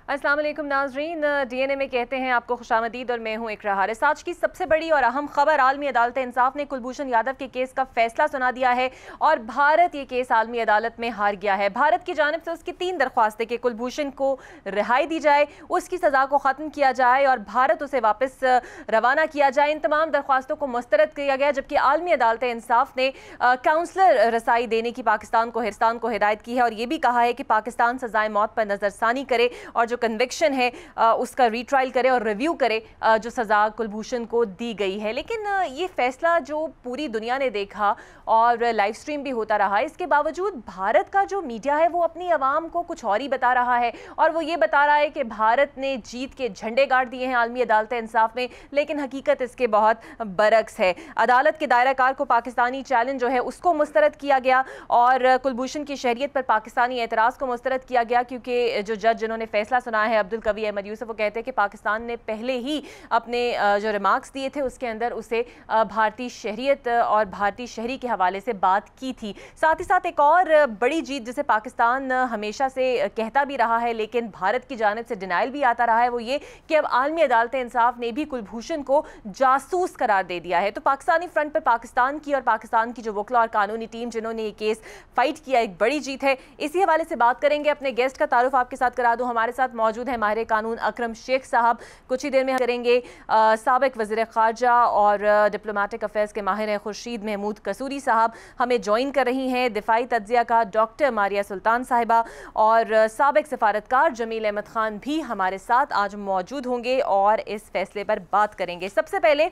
अस्सलाम वालेकुम नाज़रीन, डीएनए में कहते हैं आपको खुशामदीद और मैं हूं इकरा हारिस। आज की सबसे बड़ी और अहम खबर, आलमी अदालत इंसाफ ने कुलभूषण यादव के केस का फैसला सुना दिया है और भारत ये केस आलमी अदालत में हार गया है। भारत की जानिब से उसकी 3 दरख्वास्तें कि कुलभूषण को रिहाई दी जाए, उसकी सज़ा को ख़त्म किया जाए और भारत उसे वापस रवाना किया जाए, इन तमाम दरख्वास्तों को मुस्तरद किया गया। जबकि आलमी अदालत इंसाफ ने काउंसलर रसाई देने की पाकिस्तान को हिदायत की है और ये भी कहा है कि पाकिस्तान सजाए मौत पर नज़रसानी करे और जो कन्विक्शन है उसका रीट्रायल करे और रिव्यू करे जो सज़ा कुलभूषण को दी गई है। लेकिन ये फैसला जो पूरी दुनिया ने देखा और लाइव स्ट्रीम भी होता रहा, इसके बावजूद भारत का जो मीडिया है वो अपनी आवाम को कुछ और ही बता रहा है और वो ये बता रहा है कि भारत ने जीत के झंडे गाड़ दिए हैं आलमी अदालत इंसाफ में, लेकिन हकीकत इसके बहुत बरक्स है। अदालत के दायरा कार को पाकिस्तानी चैलेंज जो है उसको मुस्तरद किया गया और कुलभूषण की शहरियत पर पाकिस्तानी एतराज़ को मुस्तरद किया गया, क्योंकि जो जज जिन्होंने फैसला सुना है अब्दुल कवी अहमद यूसुफ, वो कहते हैं कि पाकिस्तान ने पहले ही अपने जो रिमार्क्स दिए थे उसके अंदर उसे भारतीय शहरियत और भारतीय शहरी के हवाले से बात की थी। साथ ही साथ एक और बड़ी जीत जिसे पाकिस्तान हमेशा से कहता भी रहा है लेकिन भारत की जानिब से डिनाइल भी आता रहा है, वो ये कि अब आलमी अदालत इंसाफ ने भी कुलभूषण को जासूस करार दे दिया है। तो पाकिस्तानी फ्रंट पर पाकिस्तान की और पाकिस्तान की जो वकील और कानूनी टीम जिन्होंने ये केस फाइट किया, एक बड़ी जीत है। इसी हवाले से बात करेंगे। अपने गेस्ट का तारुफ आपके साथ करा दूं, हमारे साथ मौजूद है माहिर कानून अकरम शेख साहब, कुछ ही देर में करेंगे साबिक वज़ीर ख़ारजा और डिप्लोमेटिक अफेयर्स के माहिर खुर्शीद महमूद कसूरी साहब हमें ज्वाइन कर रही हैं, दिफाई तज्ज़िया का डॉक्टर मारिया सुल्तान साहिबा और साबिक सफारतकार जमील अहमद खान भी हमारे साथ आज मौजूद होंगे और इस फैसले पर बात करेंगे। सबसे पहले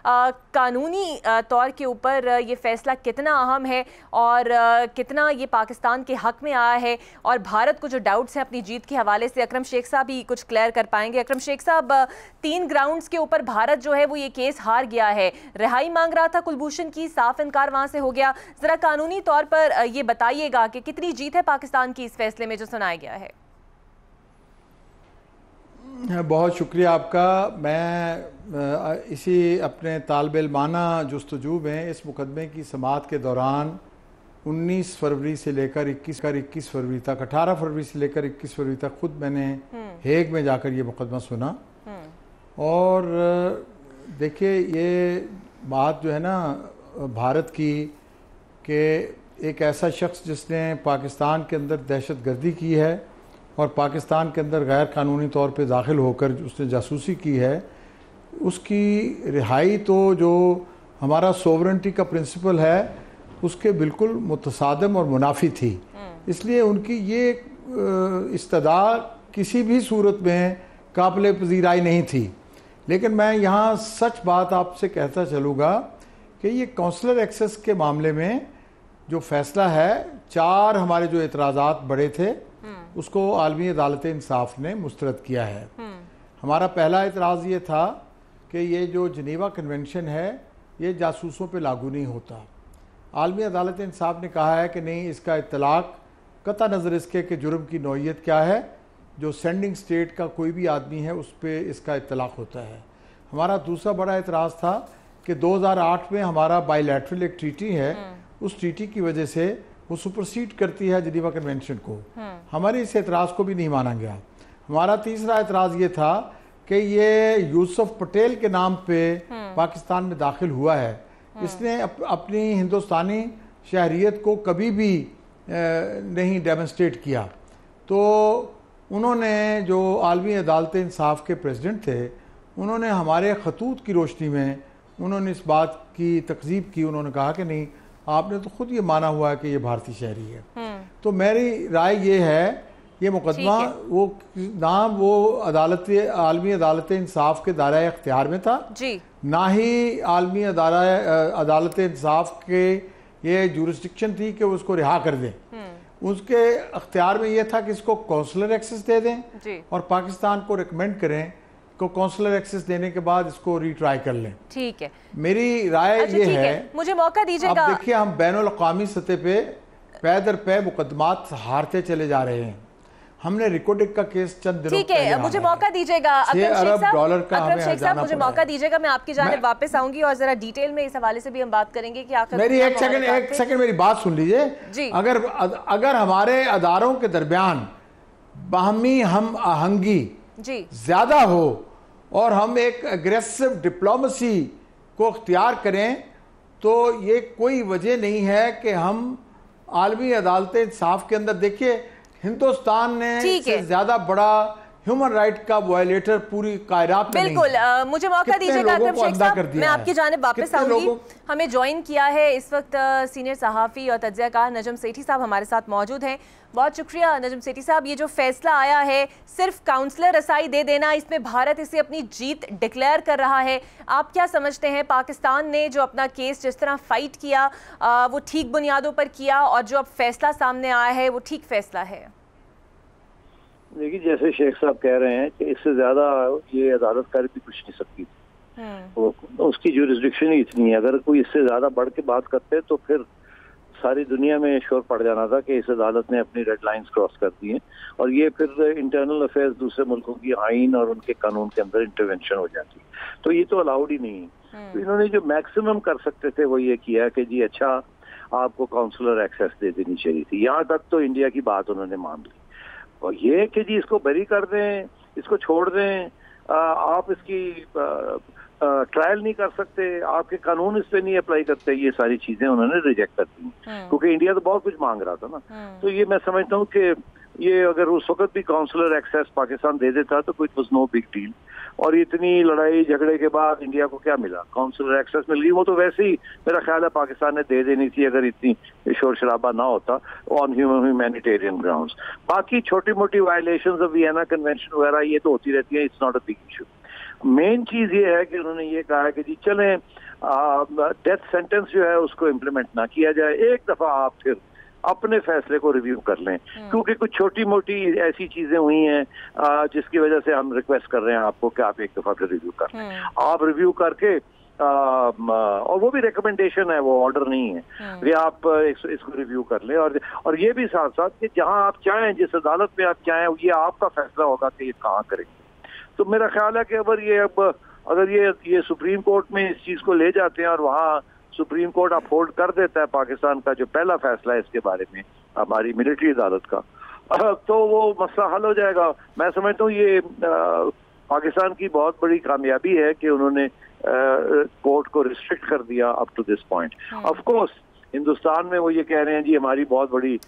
कानूनी तौर के ऊपर ये फैसला कितना अहम है और कितना ये पाकिस्तान के हक में आया है और भारत को जो डाउट्स हैं अपनी जीत के हवाले से अकरम शेख साहब ही कुछ क्लियर कर पाएंगे। अकरम शेख साहब, 3 ग्राउंड्स के ऊपर भारत जो है वो ये केस हार गया है, रिहाई मांग रहा था कुलभूषण की, साफ इनकार वहां से हो गया। जरा कानूनी तौर पर ये बताइएगा कि कितनी जीत है पाकिस्तान की इस फैसले में जो सुनाया गया है। बहुत शुक्रिया आपका। मैं इसी अपने तालिब-इल्माना जुस्तजू में इस मुकदमे की समाअत के दौरान 19 फरवरी से लेकर 21 फरवरी तक, 18 फरवरी से लेकर 21 फरवरी तक खुद मैंने हेग में जाकर ये मुकदमा सुना। और देखिए, ये बात जो है ना भारत की कि एक ऐसा शख्स जिसने पाकिस्तान के अंदर दहशत गर्दी की है और पाकिस्तान के अंदर गैर कानूनी तौर पे दाखिल होकर उसने जासूसी की है, उसकी रिहाई तो जो हमारा सोवरेंटी का प्रिंसिपल है उसके बिल्कुल मुतसादम और मुनाफी थी। इसलिए उनकी ये इस्तदा किसी भी सूरत में काबिल पज़ीराई नहीं थी। लेकिन मैं यहाँ सच बात आपसे कहता चलूँगा कि ये काउंसलर एक्सेस के मामले में जो फैसला है, 4 हमारे जो एतराज़ात बड़े थे उसको आलमी अदालत इंसाफ ने मुस्तरद किया है। हमारा पहला एतराज़ ये था कि ये जो जनीवा कन्वेंशन है ये जासूसों पे लागू नहीं होता। आलमी अदालत इंसाफ ने कहा है कि नहीं, इसका इत्तलाक कता नज़र इसके कि जुर्म की नौइयत क्या है, जो सेंडिंग स्टेट का कोई भी आदमी है उस पर इसका इत्तलाक होता है। हमारा दूसरा बड़ा एतराज़ था कि 2008 में हमारा बायलैटरल एक ट्रीटी है, उस ट्रीटी की वजह से वो सुपरसीड करती है जिनेवा कन्वेंशन को। हमारे इस एतराज़ को भी नहीं माना गया। हमारा तीसरा एतराज़ ये था कि ये यूसुफ पटेल के नाम पे पाकिस्तान में दाखिल हुआ है, इसने अपनी हिंदुस्तानी शहरियत को कभी भी नहीं डेमोन्स्ट्रेट किया। तो उन्होंने, जो आलमी अदालत इंसाफ के प्रेसिडेंट थे, उन्होंने हमारे खतूत की रोशनी में उन्होंने इस बात की तकज़ीब की। उन्होंने कहा कि नहीं, आपने तो खुद ये माना हुआ है कि ये भारतीय शहरी है। तो मेरी राय ये है, ये मुकदमा वो नाम वो आलमी अदालत इंसाफ के दायरा इख्तियार में था जी, ना ही आलमी अदालत इंसाफ के ये जुरिस्डिक्शन थी कि उसको रिहा कर दें। उसके अख्तियार में ये था कि इसको काउंसलर एक्सेस दे दें जी, और पाकिस्तान को रिकमेंड करें को काउंसलर एक्सेस देने के बाद इसको रीट्राई कर लें। ठीक है, मेरी राय ये है। मुझे मौका दीजिएगा। अब देखिए, हम बैनुल अक़वामी सतह पे पै दर पै मुकदमात हारते चले जा रहे हैं। हमने रिकॉर्डिंग का केस चंद दिनों ठीक है, मुझे मौका दीजिएगा $6 का अकरम शेख साहब, मुझे मौका दीजिएगा, मैं आपकी जानिब वापस आऊंगी और जरा डिटेल में इस हवाले से भी हम बात करेंगे कि आखिर मेरी एक सेकंड मेरी बात सुन लीजिए जी। अगर हमारे अदारों के दरमियान باہمی ہم آہنگی زیادہ ہو اور ہم ایک اگریسو ڈپلومیسی کو اختیار کریں تو یہ کوئی وجہ نہیں ہے کہ ہم عالمی عدالت انصاف کے اندر دیکھیے ہندوستان نے سے زیادہ بڑا ہیومن رائٹ کا وائلیٹر پوری کائنات میں نہیں ہے. بالکل مجھے موقع دیجیے گا اکرم شیخ صاحب, میں آپ کی جانب واپس آؤں گی. ہمیں جوائن کیا ہے اس وقت سینئر صحافی اور تجزیہ کار نجم سیٹھی صاحب ہمارے ساتھ موجود ہیں. بہت شکریہ نجم سیٹھی صاحب. یہ جو فیصلہ آیا ہے صرف کاؤنسلر رسائی دے دینا, اس میں بھارت اسے اپنی جیت ڈکلیئر کر رہا ہے. آپ کیا سمجھتے ہیں پاکستان نے جو اپنا کیس جس طرح فائٹ کیا وہ ٹھیک بنیادوں پر کیا, اور جو اب فیصلہ سامنے آیا ہے وہ ٹھیک فیصلہ ہے؟ دیکھیے جیسے شیخ صاحب کہہ رہے ہیں کہ اس سے زیادہ یہ عدالت کر بھی کچھ نہیں سکتی تھی, اس کی جورسڈکشن ہی اتنی ہے. اگر کوئی اس سے زیادہ بڑھ کے بات کرتے تو پھر ساری دنیا میں شور پڑ جانا تھا کہ اس عدالت نے اپنی ریڈ لائنز کراس کر دی ہیں, اور یہ پھر انٹرنل افیئرز دوسرے ملکوں کی آئین اور ان کے قانون کے اندر انٹرونشن ہو جاتی. تو یہ تو الاؤڈ ہی نہیں ہے. تو انہوں نے جو میکسیمم کر سکتے تھے وہ یہ کیا کہ جی اچھا آپ کو کاؤنسلر ایکسیس دے دینی چاہیے تھی. یہاں تک تو انڈیا کی بات انہوں نے مان لی, اور یہ کہ جی اس کو بری کر دیں, اس کو چھوڑ دیں, آپ اس کی ٹرائل نہیں کر سکتے, آپ کے قانون اس پہ نہیں اپلائی کرتے, یہ ساری چیزیں انہوں نے ریجیکٹ کر دی کیونکہ انڈیا تو بہت کچھ مانگ رہا تھا نا. تو یہ میں سمجھتا ہوں کہ یہ اگر اس وقت بھی کاؤنسلر ایکسیس پاکستان دے دیتا تو کوئی واز نو بگ ڈیل. اور اتنی لڑائی جھگڑے کے بعد انڈیا کو کیا ملا؟ کاؤنسلر ایکسیس مل گئی. وہ تو ویسے ہی میرا خیال ہے پاکستان نے دے دینی تھی اگر اتنی شور شرابہ نہ ہوتا آن ہیومینیٹیرین گراؤنڈز. باقی چھوٹی موٹی وائلیشنز آف وینا کنونشن وغیرہ یہ تو ہوتی رہتی ہیں, it's not a big issue. Main چیز یہ ہے کہ انہوں نے یہ کہا کہ جی چلیں ڈیتھ سینٹنس جو ہے اس کو امپلیمنٹ نہ کیا جائے, ایک دفعہ آپ پھر اپنے فیصلے کو ریویو کر لیں, کیونکہ کچھ چھوٹی موٹی ایسی چیزیں ہوئی ہیں جس کی وجہ سے ہم ریکویسٹ کر رہے ہیں آپ کو کہ آپ ایک دفعہ پھر ریویو کر لیں. آپ ریویو کر کے اور وہ بھی ریکمنڈیشن ہے, وہ آرڈر نہیں ہے, یہ آپ اس کو ریویو کر لیں. اور یہ بھی ساتھ ساتھ کہ جہاں آپ چاہیں, جس عدالت میں آپ چاہیں, یہ آپ کا فیصلہ ہوگا کہ یہ کہاں کریں گے. تو میرا خیال ہے کہ اگر یہ سپریم کورٹ میں اس چیز کو لے جاتے ہیں اور وہاں سپریم کورٹ اپہولڈ کر دیتا ہے پاکستان کا جو پہلا فیصلہ ہے اس کے بارے میں ہماری ملٹری عدالت کا, تو وہ مسئلہ حل ہو جائے گا. میں سمجھتا ہوں یہ پاکستان کی بہت بڑی کامیابی ہے کہ انہوں نے کورٹ کو ریسٹرکٹ کر دیا اپ ٹو دس پوائنٹ. آف کورس ہندوستان میں وہ یہ کہہ رہے ہیں جی ہماری بہت بڑی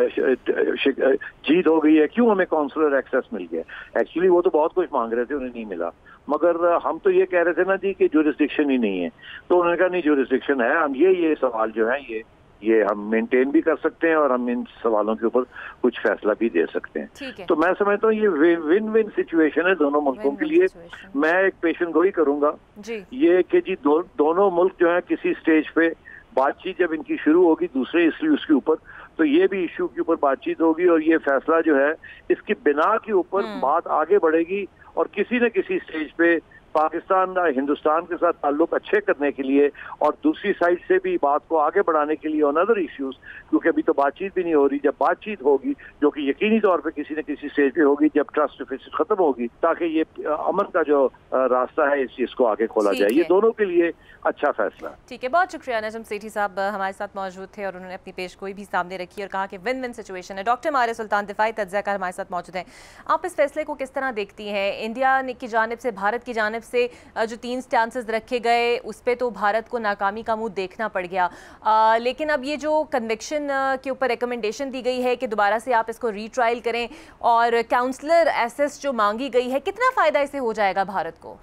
جیت ہو گئی ہے, کیوں ہمیں کاؤنسلر ایکسیس مل گیا. ایکچولی وہ تو بہت کچھ مانگ رہے تھے, انہیں نہیں ملا, مگر ہم تو یہ کہہ رہے تھے نا جی کہ جورسڈکشن ہی نہیں ہے. تو انہوں نے کہا نہیں جورسڈکشن ہے, ہم یہ سوال جو ہے یہ ہم مینٹین بھی کر سکتے ہیں اور ہم ان سوالوں کے اوپر کچھ فیصلہ بھی دے سکتے ہیں. تو میں سمجھتا ہوں یہ ون ون سچویشن ہے دونوں ملکوں کے لیے. میں ایک پیشن گوئی کروں گا یہ کہ جی دونوں ملک جو ہیں کسی سٹیج پہ بات چیت جب ان کی شروع ہوگی دوسرے ایشوز کے اوپر, تو یہ بھی ایشو کے اوپر بات چیت ہوگی اور یہ فیصلہ جو ہے اس کی بنا کے اوپر بات آگے بڑھے گی, اور کسی نہ کسی سٹیج پہ پاکستان ہندوستان کے ساتھ تعلق اچھے کرنے کے لیے اور دوسری سائڈ سے بھی بات کو آگے بڑھانے کے لیے آن ادر ایشوز, کیونکہ ابھی تو بات چیت بھی نہیں ہو رہی, جب بات چیت ہوگی جو کہ یقینی طور پہ کسی نہ کسی اسٹیج پہ ہوگی, جب ٹرسٹ ڈیفیسٹ ختم ہوگی, تاکہ یہ امن کا جو راستہ ہے اس چیز کو آگے کھولا جائے. یہ دونوں کے لیے اچھا فیصلہ. ٹھیک ہے, بہت شکریہ. نجم سیٹھی صاحب ہمارے ساتھ موجود تھے اور انہوں نے اپنی پیش گوئی بھی سامنے رکھی اور کہا کہ ون ون سچویشن ہے. ڈاکٹر مارے سلطان دفاعی تجزیہ کار ہمارے ساتھ موجود ہیں. آپ اس فیصلے کو کس طرح دیکھتی ہیں؟ انڈیا کی جانب سے, بھارت کی جانب سے جو 3 سٹانسز رکھے گئے اس پہ تو بھارت کو ناکامی کا منہ دیکھنا پڑ گیا, لیکن اب یہ جو کنوکشن کے اوپر ریکمنڈیشن دی گئی ہے کہ دوبارہ سے آپ اس کو ری ٹرائل کریں اور کاؤنسلر ایسیس جو مانگی گئی ہے, کتنا فائدہ اسے ہو جائے گا بھارت کو؟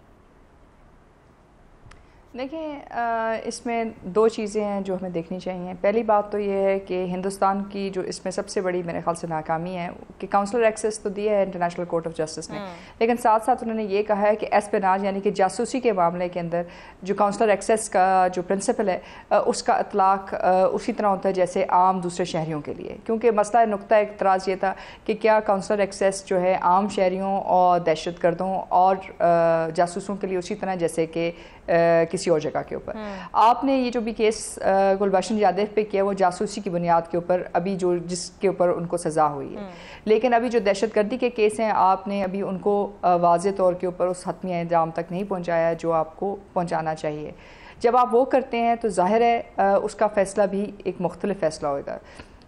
دیکھیں اس میں 2 چیزیں ہیں جو ہمیں دیکھنی چاہیے. پہلی بات تو یہ ہے کہ ہندوستان کی جو اس میں سب سے بڑی میرے خیال سے ناکامی ہے کہ کاؤنسلر ایکسیس تو دیا ہے انٹرنیشنل کورٹ آف جسٹس نے, لیکن ساتھ ساتھ انہوں نے یہ کہا ہے کہ ایسپیناج یعنی کہ جاسوسی کے معاملے کے اندر جو کاؤنسلر ایکسیس کا جو پرنسپل ہے اس کا اطلاق اسی طرح ہوتا ہے جیسے عام دوسرے شہریوں کے لیے, کیونکہ مسئلہ نقطہ اعتراض یہ تھا کہ کیا کاؤنسلر ایکسیس جو ہے عام شہریوں اور دہشت گردوں اور جاسوسوں کے لیے اسی طرح جیسے کہ کسی اور جگہ کے اوپر. آپ نے یہ جو بھی کیس گلبشن یادو پہ کیا وہ جاسوسی کی بنیاد کے اوپر ابھی جو جس کے اوپر ان کو سزا ہوئی ہے, لیکن ابھی جو دہشت گردی کے کیس ہیں آپ نے ابھی ان کو واضح طور کے اوپر اس حتمی انجام تک نہیں پہنچایا جو آپ کو پہنچانا چاہیے. جب آپ وہ کرتے ہیں تو ظاہر ہے اس کا فیصلہ بھی ایک مختلف فیصلہ ہوگا.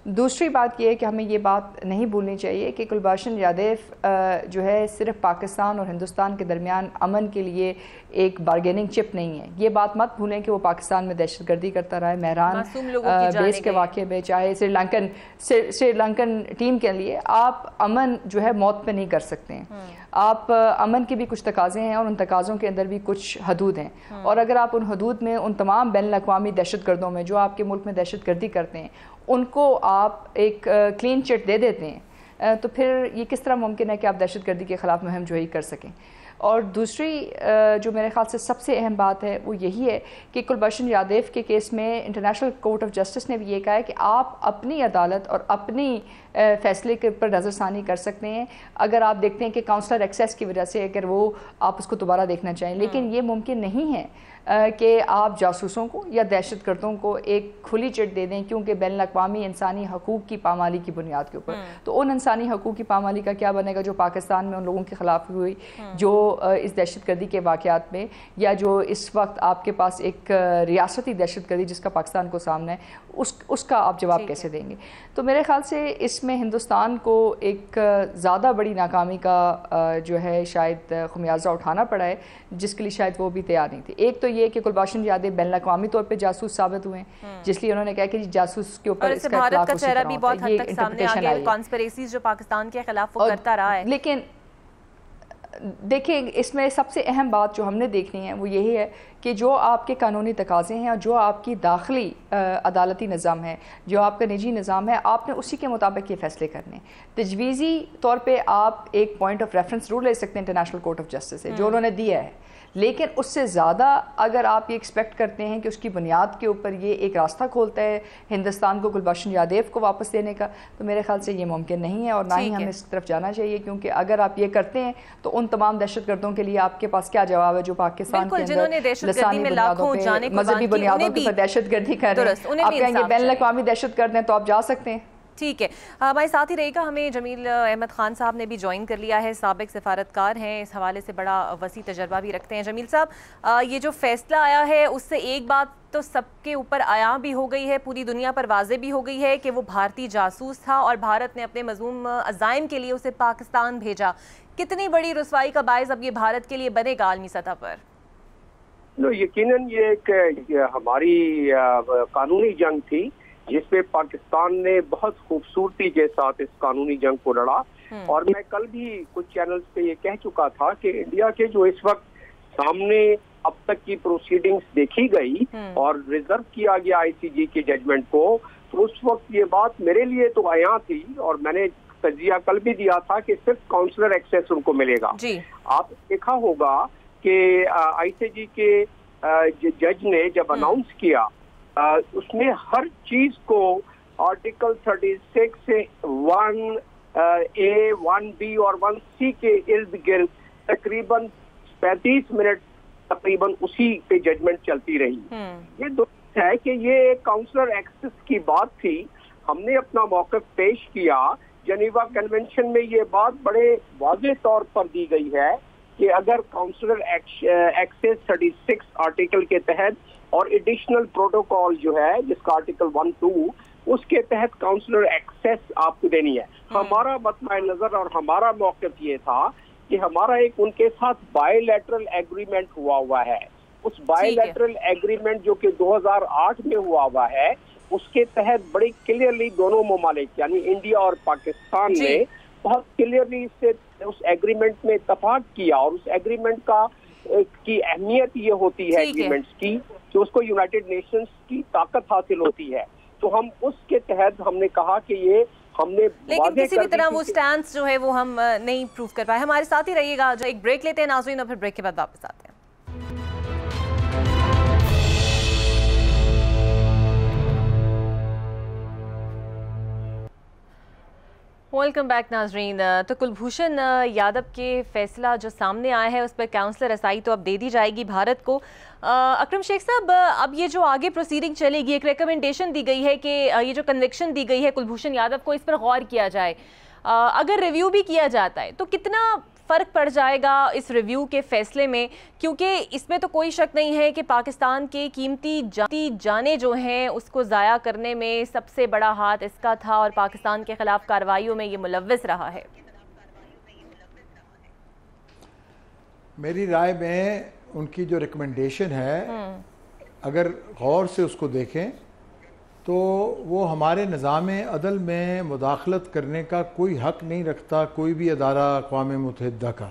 दूसरी बात यह है कि हमें ये बात नहीं भूलनी चाहिए कि कुलभूषण यादव जो है सिर्फ पाकिस्तान और हिंदुस्तान के दरमियान अमन के लिए एक बार्गेनिंग चिप नहीं है। ये बात मत भूलें कि वो पाकिस्तान में दहशतगर्दी करता रहा है, मेहरान बेस के वाक़े में, चाहे श्रीलंकन टीम के लिए आप अमन जो है मौत पे नहीं कर सकते हैं। आप अमन के भी कुछ तकाज़े हैं और उन तकाज़ों के अंदर भी कुछ हदूद हैं, और अगर आप उन हदूद में उन तमाम बैनुल-अक़वामी दहशतगर्दों में जो आपके मुल्क में दहशतगर्दी करते हैं उनको आप एक क्लीन चिट दे देते हैं, तो फिर ये किस तरह मुमकिन है कि आप दहशतगर्दी के ख़िलाफ़ मुहिम जोई कर सकें। और दूसरी जो मेरे ख़्याल से सबसे अहम बात है वो यही है कि कुलभूषण यादव के केस में इंटरनेशनल कोर्ट ऑफ जस्टिस ने भी ये कहा है कि आप अपनी अदालत और अपनी फ़ैसले के ऊपर नज़रसानी कर सकते हैं अगर आप देखते हैं कि काउंसलर एक्सेस की वजह से अगर वो आप उसको दोबारा देखना चाहें, लेकिन ये मुमकिन नहीं है कि आप जासूसों को या दहशतगर्दों को एक खुली चिट दे दें क्योंकि बैनुल-अक़वामी इंसानी हकूक़ की पामाली की बुनियाद के ऊपर। तो उन इंसानी हकूक़ की पामाली का क्या बनेगा जो पाकिस्तान में उन लोगों के ख़िलाफ़ हुई जो इस दहशतगर्दी के वाक़यात में, या जो इस वक्त आपके पास एक रियासती दहशतगर्दी जिसका पाकिस्तान को सामना है उसका आप जवाब कैसे देंगे। तो मेरे ख़्याल से इसमें हिंदुस्तान को एक ज़्यादा बड़ी नाकामी का जो है शायद खुमियाजा उठाना पड़ा है जिसके लिए शायद वो भी तैयार नहीं थी। एक तो ये कि कुलभूषण यादव बैनुल-अक़वामी तौर पे जासूस साबित हुए हैं जिसलिए उन्होंने कहा कि जासूस के ऊपर इसका भारत का चेहरा भी बहुत हद तक सामने आ गया है, कॉन्स्पिरेसीज जो पाकिस्तान के खिलाफ वो करता रहा है। लेकिन देखिए इसमें सबसे अहम बात जो हमने देखनी है वो यही है कि जो आपके कानूनी तकाज़े हैं और जो आपकी दाखिली अदालती निज़ाम है, जो आपका निजी निज़ाम है, आपने उसी के मुताबिक ये फ़ैसले करने। तजवीज़ी तौर पे आप एक पॉइंट ऑफ रेफरेंस रूल ले सकते हैं इंटरनेशनल कोर्ट ऑफ जस्टिस से जो उन्होंने दिया है, लेकिन उससे ज़्यादा अगर आप ये एक्सपेक्ट करते हैं कि उसकी बुनियाद के ऊपर ये एक रास्ता खोलता है हिंदुस्तान को कुलभूषण यादव को वापस देने का, तो मेरे ख्याल से ये मुमकिन नहीं है और ना ही हमें इस तरफ जाना चाहिए, क्योंकि अगर आप ये करते हैं तो उन तमाम दहशतगर्दों के लिए आपके पास क्या जवाब है जो पाकिस्तान के अंदर लसानी बुनियादों पे, मजहबी बुनियादों पर दहशतगर्दी कर रहे हैं। आप कहेंगे बैनुल-अक़वामी दहशतगर्द हैं तो आप जा सकते हैं। ठीक है, हमारे साथ ही रहेगा, हमें जमील अहमद खान साहब ने भी ज्वाइन कर लिया है, साबिक सफारतकार हैं, इस हवाले से बड़ा वसी तजर्बा भी रखते हैं। जमील साहब, ये जो फैसला आया है उससे एक बात तो सबके ऊपर आया भी हो गई है, पूरी दुनिया पर वाज़े भी हो गई है कि वो भारतीय जासूस था और भारत ने अपने मज़मूम अज़ाइम के लिए उसे पाकिस्तान भेजा। कितनी बड़ी रुसवाई का बायस अब ये भारत के लिए बनेगा आलमी सतह पर? यकीनन ये एक हमारी कानूनी जंग थी जिसमें पाकिस्तान ने बहुत खूबसूरती के साथ इस कानूनी जंग को लड़ा, और मैं कल भी कुछ चैनल्स पे ये कह चुका था कि इंडिया के जो इस वक्त सामने अब तक की प्रोसीडिंग्स देखी गई और रिजर्व किया गया ICJ के जजमेंट को, तो उस वक्त ये बात मेरे लिए तो आया थी और मैंने तजिया कल भी दिया था कि सिर्फ काउंसलर एक्सेस उनको मिलेगा। आप देखा होगा कि ICJ के जज ने जब अनाउंस किया उसमें हर चीज को आर्टिकल 36 से 1A, 1B और 1C के इर्द गिर्द तकरीबन 35 मिनट तकरीबन उसी पे जजमेंट चलती रही। ये दुरुस्त है कि ये काउंसलर एक्सेस की बात थी, हमने अपना मौक़िफ़ पेश किया। जनीवा कन्वेंशन में ये बात बड़े वाज़ेह तौर पर दी गई है कि अगर काउंसलर एक्सेस 36 आर्टिकल के तहत और एडिशनल प्रोटोकॉल जो है जिसका आर्टिकल 1-2 उसके तहत काउंसलर एक्सेस आपको देनी है। हमारा मतमाय नजर और हमारा मौक़िफ़ ये था कि हमारा एक उनके साथ बायलैटरल एग्रीमेंट हुआ है। उस बायलैटरल एग्रीमेंट जो कि 2008 में हुआ है उसके तहत बड़ी क्लियरली दोनों ममालिक यानी इंडिया और पाकिस्तान ने बहुत क्लियरली इससे उस एग्रीमेंट में इत्तफाक किया, और उस एग्रीमेंट की अहमियत ये होती है एग्रीमेंट्स की कि उसको यूनाइटेड नेशंस की ताकत हासिल होती है। तो हम उसके तहत हमने कहा कि ये हमने लेकिन किसी भी तरह वो स्टैंस जो है वो हम नहीं प्रूव कर पाए। हमारे साथ ही रहिएगा, जो एक ब्रेक लेते हैं नाज़रीन और फिर ब्रेक के बाद वापस आते हैं। वेलकम बैक नाजरीन। तो कुलभूषण यादव के फैसला जो सामने आया है उस पर काउंसलर रसाई तो अब दे दी जाएगी भारत को। अकरम शेख साहब, अब ये जो आगे प्रोसीडिंग चलेगी, एक रिकमेंडेशन दी गई है कि ये जो कन्विक्शन दी गई है कुलभूषण यादव को, इस पर गौर किया जाए। अगर रिव्यू भी किया जाता है तो कितना فرق پڑ جائے گا اس ریویو کے فیصلے میں؟ کیونکہ اس میں تو کوئی شک نہیں ہے کہ پاکستان کے قیمتی جانیں جو ہیں اس کو ضائع کرنے میں سب سے بڑا ہاتھ اس کا تھا اور پاکستان کے خلاف کارروائیوں میں یہ ملوث رہا ہے۔ میری رائے میں ان کی جو ریکمنڈیشن ہے اگر غور سے اس کو دیکھیں تو وہ ہمارے نظام عدل میں مداخلت کرنے کا کوئی حق نہیں رکھتا کوئی بھی ادارہ اقوام متحدہ کا۔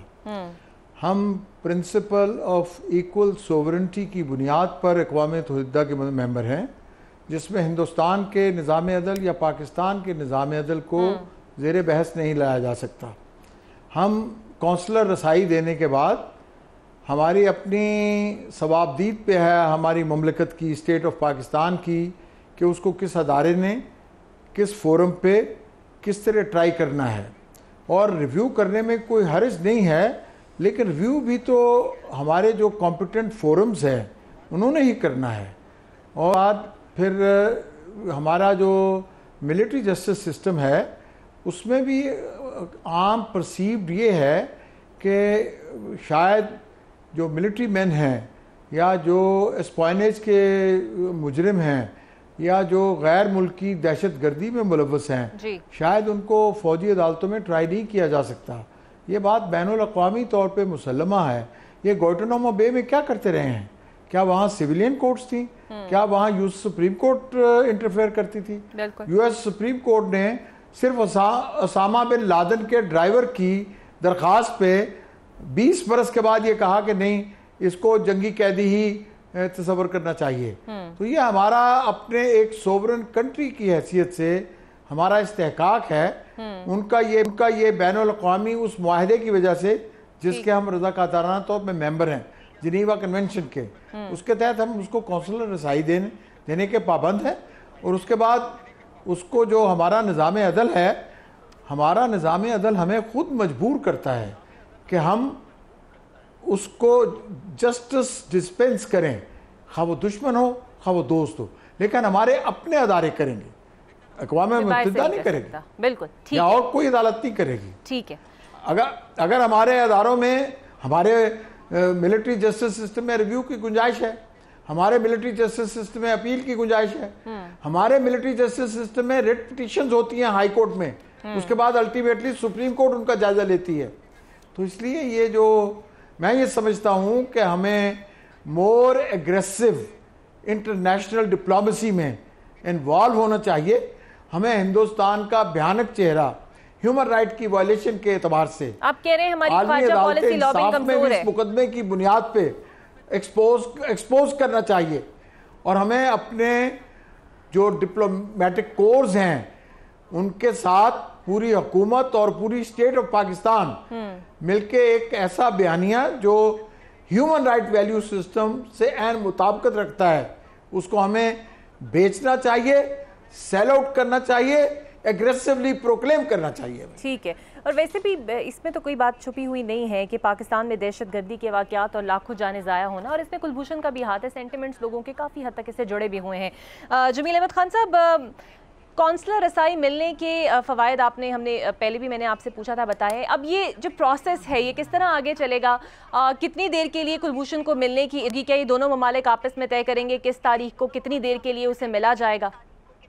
ہم پرنسپل آف ایکول سوورنٹی کی بنیاد پر اقوام متحدہ کے ممبر ہیں، جس میں ہندوستان کے نظام عدل یا پاکستان کے نظام عدل کو زیر بحث نہیں لایا جا سکتا۔ ہم کونسلر رسائی دینے کے بعد ہماری اپنی ثوابدید پہ ہے ہماری مملکت کی، اسٹیٹ آف پاکستان کی، کہ اس کو کس ادارے نے کس فورم پہ کس طرح ٹرائی کرنا ہے، اور ریویو کرنے میں کوئی حرج نہیں ہے، لیکن ریویو بھی تو ہمارے جو کمپیٹنٹ فورمز ہیں انہوں نے ہی کرنا ہے۔ اور بعد پھر ہمارا جو ملٹری جسٹس سسٹم ہے اس میں بھی عام پرسیوڈ یہ ہے کہ شاید جو ملٹری مین ہیں یا جو اسپائنیج کے مجرم ہیں یا جو غیر ملکی دہشت گردی میں ملوث ہیں شاید ان کو فوجی عدالتوں میں ٹرائی نہیں کیا جا سکتا۔ یہ بات بین الاقوامی طور پہ مسلمہ ہے۔ یہ گوانٹانامو بے میں کیا کرتے رہے ہیں؟ کیا وہاں سویلین کورٹس تھیں؟ کیا وہاں U S supreme court interfere کرتی تھی؟ یو ایس سپریم کورٹ نے صرف اسامہ بن لادن کے ڈرائیور کی درخواست پہ 20 برس کے بعد یہ کہا کہ نہیں اس کو جنگی قیدی ہی تصور کرنا چاہیے۔ تو یہ ہمارا اپنے ایک سوورن کنٹری کی حیثیت سے ہمارا استحقاق ہے۔ ان کا یہ بین الاقوامی اس معاہدے کی وجہ سے جس کے ہم رضاکارانہ طور پہ ممبر ہیں، جنیوا کنونشن کے، اس کے تحت ہم اس کو کونسلر رسائی دینے کے پابند ہیں۔ اور اس کے بعد اس کو جو ہمارا نظام عدل ہے، ہمارا نظام عدل ہمیں خود مجبور کرتا ہے کہ ہم اس کو جسٹس ڈسپینس کریں، خواہ وہ دشمن ہو خواہ وہ دوست ہو، لیکن ہمارے اپنے ادارے کریں گے، اقوام متحدہ نہیں کرے گی، بالکل یا اور کوئی عدالت نہیں کرے گی۔ ٹھیک ہے، اگر ہمارے اداروں میں ہمارے ملٹری جسٹس سسٹم میں ریویو کی گنجائش ہے، ہمارے ملٹری جسٹس سسٹم میں اپیل کی گنجائش ہے، ہمارے ملٹری جسٹس سسٹم میں ریٹ پٹیشنز ہوتی ہیں ہائی کورٹ میں، اس کے بعد الٹیمیٹلی سپریم کورٹ ان کا جائزہ لیتی ہے۔ تو اس لیے یہ جو میں یہ سمجھتا ہوں کہ ہمیں مور ایگریسو انٹرنیشنل ڈپلومیسی میں انوالو ہونا چاہیے۔ ہمیں ہندوستان کا بھیانک چہرہ ہیومن رائٹ کی وائلیشن کے اعتبار سے آپ کہہ رہے ہیں ہماری خارجہ پالیسی لابنگ کمزور ہے، اس مقدمے کی بنیاد پہ ایکسپوز کرنا چاہیے، اور ہمیں اپنے جو ڈپلومیٹک کورز ہیں ان کے ساتھ پوری حکومت اور پوری اسٹیٹ آف پاکستان مل کے ایک ایسا بیانیہ جو ہیومن رائٹ ویلیو سسٹم سے عین مطابقت رکھتا ہے اس کو ہمیں بیچنا چاہیے، سیل آؤٹ کرنا چاہیے، ایگریسولی پروکلیم کرنا چاہیے۔ ٹھیک ہے، اور ویسے بھی اس میں تو کوئی بات چھپی ہوئی نہیں ہے کہ پاکستان میں دہشت گردی کے واقعات اور لاکھوں جانیں ضائع ہونا، اور اس میں کلبھوشن کا بھی ہاتھ ہے، سینٹیمنٹس لوگوں کے کافی حد تک اس سے جڑے بھی ہوئے ہیں۔ جمیل احمد خان صاحب، کونسلر رسائی ملنے کے فوائد پہلے بھی میں نے آپ سے پوچھا تھا بتائے، اب یہ جو پروسیس ہے یہ کس طرح آگے چلے گا؟ کتنی دیر کے لیے کلبھوشن کو ملنے کی کیا یہ دونوں ممالک آپس میں طے کریں گے کس تاریخ کو کتنی دیر کے لیے اسے ملا جائے گا؟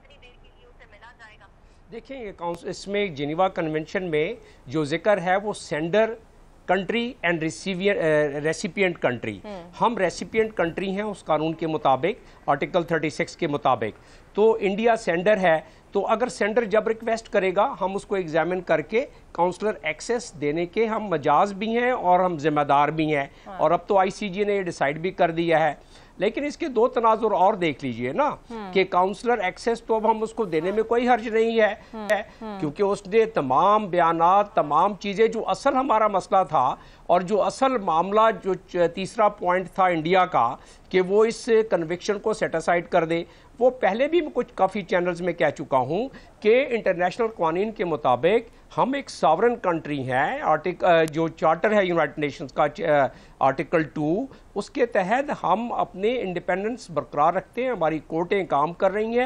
دیکھیں اس میں جنیوا کنونشن میں جو ذکر ہے وہ sender country and recipient country, ہم ریسیپینٹ کنٹری ہیں اس قانون کے مطابق، آرٹیکل 36 کے مطابق، تو انڈیا سینڈر ہے، تو اگر سینڈر جب ریکویسٹ کرے گا ہم اس کو ایگزامن کر کے کاؤنسلر ایکسیس دینے کے ہم مجاز بھی ہیں اور ہم ذمہ دار بھی ہیں، اور اب تو ICJ نے یہ ڈیسائیڈ بھی کر دیا ہے۔ لیکن اس کے دو تناظر اور دیکھ لیجئے نا کہ کاؤنسلر ایکسیس تو اب ہم اس کو دینے میں کوئی حرج نہیں ہے، کیونکہ اس نے تمام بیانات، تمام چیزیں جو اصل ہمارا مسئلہ تھا اور جو اصل معاملہ جو تیسرا پوائنٹ تھا انڈیا کا کہ وہ اس کنوکشن کو سیٹ اسائیڈ کر دے، وہ پہلے بھی کچھ کافی چینلز میں کہہ چکا ہوں کہ انٹرنیشنل قوانین کے مطابق ہم ایک ساورن کنٹری ہیں، جو چارٹر ہے یونائٹڈ نیشنز کا آرٹیکل 2 اس کے تحت ہم اپنے انڈیپینڈنس برقرار رکھتے ہیں، ہماری کورٹیں کام کر رہی ہیں،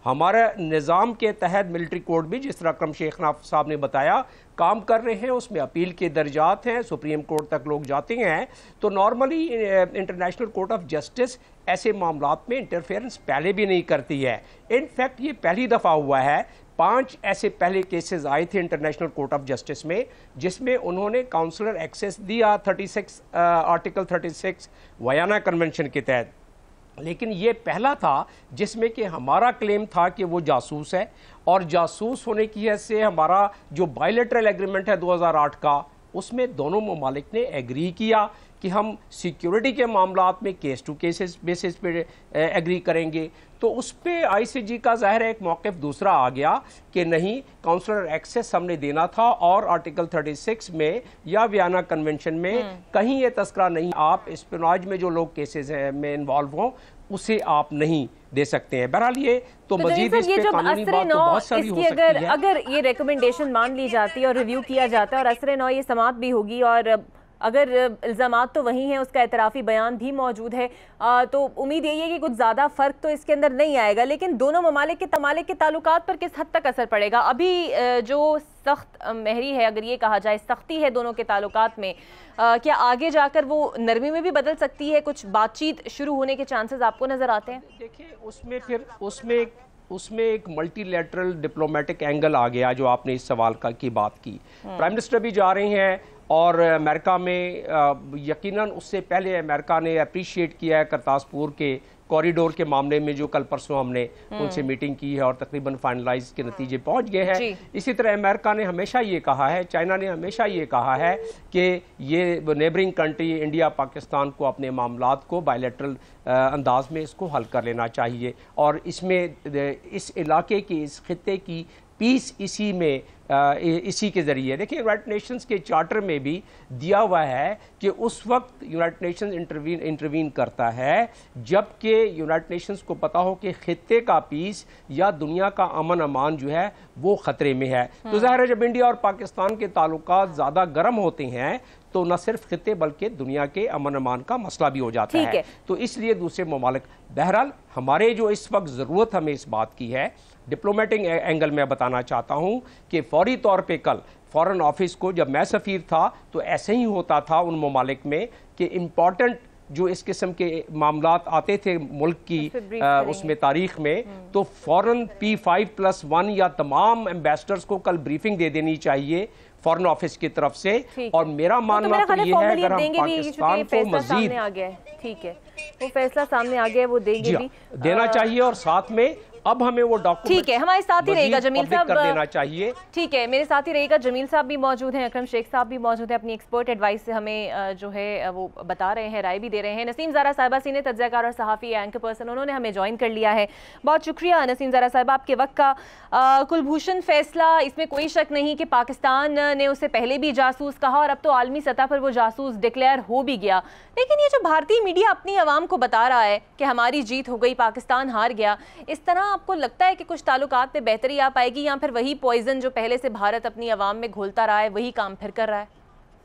हमारे निज़ाम के तहत मिलिट्री कोर्ट भी, जिस तरह अकरम शेख साहब ने बताया, काम कर रहे हैं, उसमें अपील के दर्जात हैं, सुप्रीम कोर्ट तक लोग जाते हैं। तो normally international court of justice ऐसे मामलात में इंटरफेरेंस पहले भी नहीं करती है। इनफैक्ट ये पहली दफ़ा हुआ है, 5 ऐसे पहले केसेस आए थे इंटरनेशनल कोर्ट ऑफ जस्टिस में, जिसमें उन्होंने काउंसलर एक्सेस दिया 36 आर्टिकल 36 वयाना कन्वेंशन के तहत। लेकिन ये पहला था जिसमें कि हमारा क्लेम था कि वो जासूस है, और जासूस होने की हैसियत से हमारा जो बायलैटरल एग्रीमेंट है 2008 का, उसमें दोनों ममालिक ने एग्री किया कि हम सिक्योरिटी के मामलात में केस टू केसेस बेसिस पे एग्री करेंगे। तो उस पर ICJ का ज़ाहिर एक मौक़िफ़ दूसरा आ गया कि नहीं, काउंसलर एक्सेस हमने देना था, और आर्टिकल 36 में या वियना कन्वेंशन में कहीं ये तस्करा नहीं, आप स्पिनाज में जो लोग केसेस में इन्वॉल्व हों उसे आप नहीं दे सकते हैं। बहरहाल ये तो मजीद इस पे कानूनी बात तो बहुत सारी हो सकती है। अगर ये रिकमेंडेशन मान ली जाती है और रिव्यू किया जाता है और असर नौ ये समात भी होगी, और अगर इल्ज़ामात तो वही हैं, उसका एतराफ़ी बयान भी मौजूद है, तो उम्मीद यही है कि कुछ ज़्यादा फ़र्क तो इसके अंदर नहीं आएगा। लेकिन दोनों ममालिक के ताल्लुकात पर किस हद तक असर पड़ेगा? अभी जो सख्त महरी है, अगर ये कहा जाए सख्ती है दोनों के ताल्लुकात में, क्या आगे जाकर वो नरमी में भी बदल सकती है? कुछ बातचीत शुरू होने के चांसेस आपको नज़र आते हैं? देखिए, उसमें एक मल्टीलैटरल डिप्लोमेटिक एंगल आ गया, जो आपने इस सवाल की बात की। प्राइम मिनिस्टर भी जा रहे हैं, और अमेरिका में यकीनन उससे पहले अमेरिका ने अप्रिशिएट किया है करतारपुर के कॉरिडोर के मामले में, जो कल परसों हमने उनसे मीटिंग की है और तकरीबन फाइनलाइज के नतीजे पहुंच गए हैं। इसी तरह अमेरिका ने हमेशा ये कहा है, चाइना ने हमेशा ये कहा है कि ये नेबरिंग कंट्री इंडिया पाकिस्तान को अपने मामलात को बायलैटरल अंदाज में इसको हल कर लेना चाहिए, और इसमें इस इलाके की, इस खित्ते की पीस इसी के ज़रिए। देखिए, यूनाइटेड नेशंस के चार्टर में भी दिया हुआ है कि उस वक्त यूनाइटेड नेशंस इंटरवीन करता है जबकि यूनाइटेड नेशंस को पता हो कि खित्ते का पीस या दुनिया का अमन अमान जो है वो ख़तरे में है। तो ज़ाहिर है, जब इंडिया और पाकिस्तान के ताल्लुकात ज़्यादा गर्म होते हैं तो न सिर्फ खित्ते बल्कि दुनिया के अमन अमान का मसला भी हो जाता है। तो इसलिए दूसरे ममालिक, बहरहाल हमारे जो इस वक्त ज़रूरत हमें इस बात की है, डिप्लोमेटिक एंगल में बताना चाहता हूँ कि फौरी तौर पे कल फॉरेन ऑफिस को, जब मैं सफ़ीर था तो ऐसे ही होता था उन ममालिक में कि इम्पॉर्टेंट जो इस किस्म के मामलात आते थे मुल्क की उसमें तारीख में, तो फौरन P5+1 या तमाम एम्बेसडर्स को कल ब्रीफिंग दे देनी चाहिए फॉरेन ऑफिस की तरफ से। और मेरा मानना तो ये है, अगर हम पाकिस्तान को मजीद, ठीक है, वो फैसला सामने आ गया, वो देंगे भी, देना चाहिए, और साथ में अब हमें वो डॉक्यूमेंट, ठीक है, हमारे साथ ही रहेगा जमील साहब, कर देना चाहिए। ठीक है, मेरे साथ ही रहेगा जमील साहब भी मौजूद हैं, अकरम शेख साहब भी मौजूद हैं, अपनी एक्सपर्ट एडवाइस से हमें जो है वो बता रहे हैं, राय भी दे रहे हैं। नसीम ज़हरा साहिबा, सीनियर तज्ज़ियाकार और सहाफ़ी एंकर पर्सन, उन्होंने हमें ज्वाइन कर लिया है। बहुत शुक्रिया नसीम ज़हरा साहिबा आपके वक्त का। कुलभूषण फैसला, इसमें कोई शक नहीं कि पाकिस्तान ने उसे पहले भी जासूस कहा और अब तो आलमी सतह पर वो जासूस डिक्लेयर हो भी गया। लेकिन ये जो भारतीय मीडिया अपनी आवाम को बता रहा है कि हमारी जीत हो गई, पाकिस्तान हार गया, इस तरह आपको लगता है कि कुछ ताल्लुकात में बेहतरी आ पाएगी, या फिर वही पॉइजन जो पहले से भारत अपनी आवाम में घोलता रहा है वही काम फिर कर रहा है?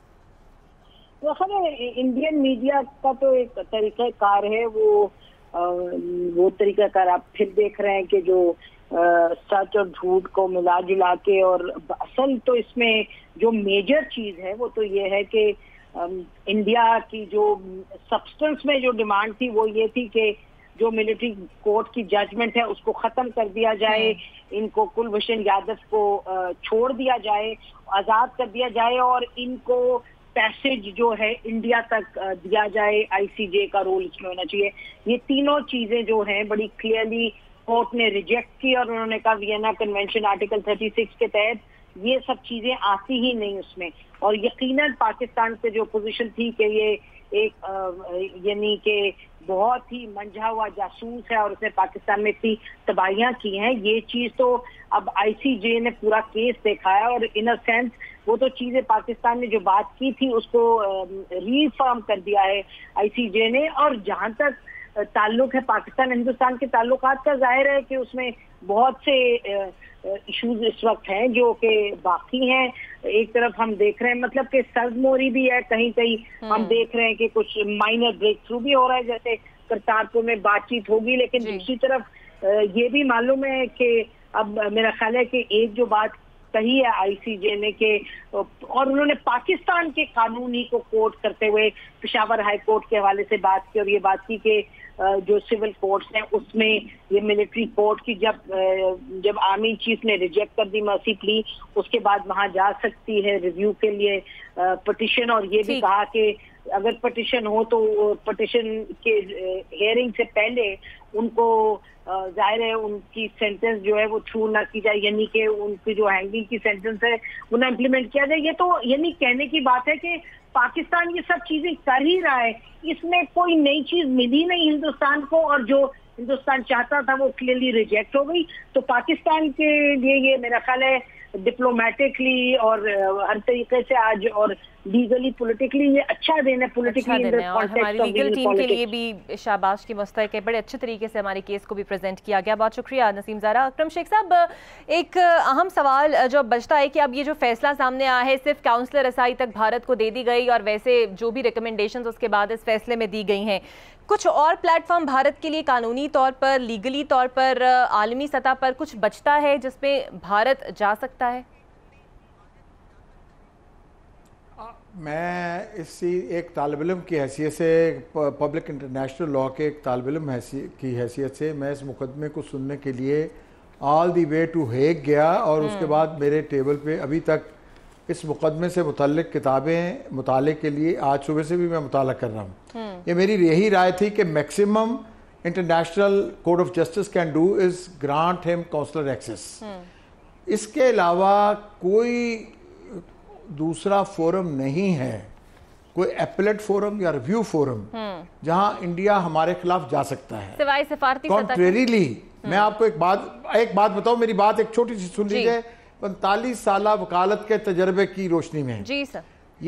इंडियन मीडिया का तो एक तरीक़ाकार है, वो तरीक़ाकार आप फिर देख रहे हैं कि जो सच और झूठ को मिला जुला के, और असल तो इसमें जो मेजर चीज है वो तो ये है कि इंडिया की जो सब्सटेंस में जो डिमांड थी वो ये थी कि जो मिलिट्री कोर्ट की जजमेंट है उसको खत्म कर दिया जाए, इनको कुलभूषण यादव को छोड़ दिया जाए, आजाद कर दिया जाए, और इनको पैसेज जो है इंडिया तक दिया जाए, ICJ का रोल इसमें होना चाहिए। ये तीनों चीजें जो हैं बड़ी क्लियरली कोर्ट ने रिजेक्ट की, और उन्होंने कहा वियना कन्वेंशन आर्टिकल 36 के तहत ये सब चीजें आती ही नहीं उसमें। और यकीनन पाकिस्तान से जो पोजीशन थी कि ये एक यानी कि बहुत ही मंझा हुआ जासूस है और उसने पाकिस्तान में इतनी तबाहियां की हैं, ये चीज तो अब ICJ ने पूरा केस देखा है, और इन अ सेंस वो तो चीजें पाकिस्तान ने जो बात की थी उसको रीफर्म कर दिया है ICJ ने। और जहां तक ताल्लुक है पाकिस्तान हिंदुस्तान के ताल्लुकात का, जाहिर है कि उसमें बहुत से इश्यूज इस वक्त हैं जो कि बाकी हैं। एक तरफ हम देख रहे हैं मतलब कि सर्दमोरी भी है, कहीं कहीं हम देख रहे हैं कि कुछ माइनर ब्रेक थ्रू भी हो रहा है, जैसे करतारपुर में बातचीत होगी, लेकिन दूसरी तरफ یہ بھی معلوم ہے کہ اب میرا خیال ہے کہ ایک جو بات کہی ہے ICJ نے کہ اور انہوں نے پاکستان کے قانون ہی کو کوٹ کرتے ہوئے پشاور ہائی کورٹ کے حوالے سے بات کی اور یہ بات کی کہ جو سول کورٹس ہیں اس میں یہ ملٹری کورٹ کی جب آرمی چیف نے ریجیکٹ کر دی مرسی پلی اس کے بعد وہاں جا سکتی ہے ریویو کے لیے پٹیشن، اور یہ بھی کہا کہ اگر پٹیشن ہو تو پٹیشن کے ہیئرنگ سے پہلے ان کو ظاہر ہے ان کی سینٹنس جو ہے وہ چھوڑ نہ کی جائے، یعنی کہ ان کی جو ہینگنگ کی سینٹنس ہے وہ نہ امپلیمنٹ کیا جائے. یہ تو یعنی کہنے کی بات ہے کہ پاکستان یہ سب چیزیں کر ہی رہا ہے، اس میں کوئی نئی چیز ملی نہیں ہندوستان کو، اور جو ہندوستان چاہتا تھا وہ کلیئرلی ریجیکٹ ہو گئی. تو پاکستان کے لیے یہ میرا خیال ہے ڈپلومیٹکلی اور ہر طریقے سے آج اور لیگلی پولیٹیکلی یہ اچھا دن ہے، پولیٹیکلی اور ہماری لیگل ٹیم کے لیے بھی شاباش کی مستحق ہے. بڑے اچھے طریقے سے ہمارے کیس کو بھی پریزنٹ کیا گیا. بہت شکریہ نسیم زہرا. اکرم شیخ صاحب، ایک اہم سوال جو بچتا ہے کہ اب یہ جو فیصلہ سامنے آیا ہے صرف کاؤنسلر رسائی تک بھارت کو دے دی گئی، اور ویسے جو بھی ریکمنڈیشنز اس کے بعد اس فیصلے میں دی گئی ہیں، کچھ اور پلیٹ فارم بھارت کے لیے قانونی طور پر، لیگلی طور پر، عالمی سطح پر کچھ بچتا ہے جس میں بھارت جا سکتا ہے؟ میں اسی ایک طالب علم کی حیثیت سے، پبلک انٹرنیشنل لاء کے ایک طالب علم کی حیثیت سے میں اس مقدمے کو سننے کے لیے آل دی وے ٹو ہیگ گیا، اور اس کے بعد میرے ٹیبل پہ ابھی تک اس مقدمے سے متعلق کتابیں مطالعے کے لیے آج صبح سے بھی میں مطالعہ کر رہا ہوں. یہ میری یہی رائے تھی کہ maximum international court of justice can do is grant them consular access. اس کے علاوہ کوئی دوسرا فورم نہیں ہے، کوئی ایپلیٹ فورم یا ریویو فورم جہاں انڈیا ہمارے خلاف جا سکتا ہے سوائے سفارتی سطح. کنٹریریلی میں آپ کو ایک بات بتاؤں، میری بات ایک چھوٹی سی سن لیجیے. 45 سالہ وکالت کے تجربے کی روشنی میں جی سر،